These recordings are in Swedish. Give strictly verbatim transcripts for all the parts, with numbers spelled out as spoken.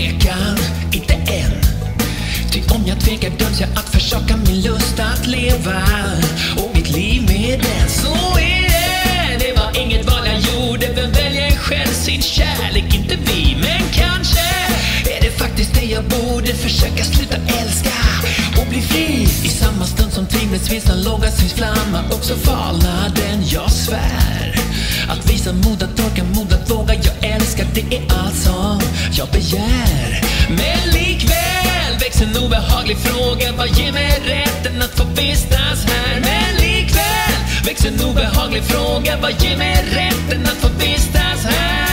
tvekan, inte än. Ty om jag tvekar döms jag att försaka min lust att leva och mitt liv med den. Så är det, det var inget val jag gjorde. Vem väljer själv sin kärlek? Inte vi, men kanske är det faktiskt det jag borde försöka sluta älska och bli fri. I samma stund som timmersvinsten låga syns flamma, också falna den jag svär. Att visa mod, att torka mod, att våga, jag älskar, det är allt som jag begär. Men likväl växer en obehaglig fråga, vad ger mig rätten att få vistas här? Men likväl växer en obehaglig fråga, vad ger mig rätten att få vistas här?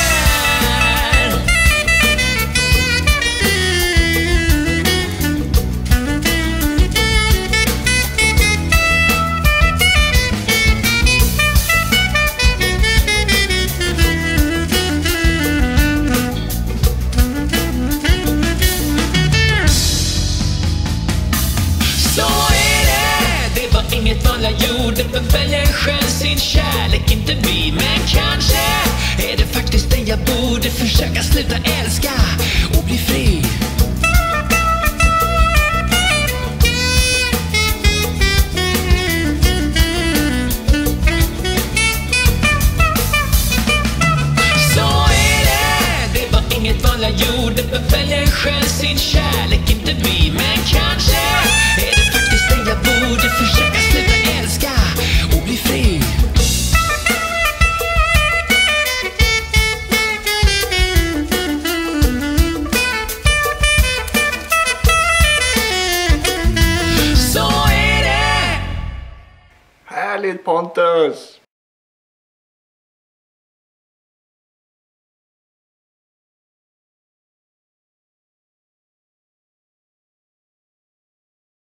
Inget val jag gjorde, men väljer själv sin kärlek, inte vi. Men kanske är det faktiskt det jag borde försöka sluta älska och bli fri. Så är det, det var inget val jag gjorde, men väljer själv sin kärlek, inte vi. Men kanske är det faktiskt det jag borde försöka sluta älska och bli fri. Så är det! Härligt, Pontus!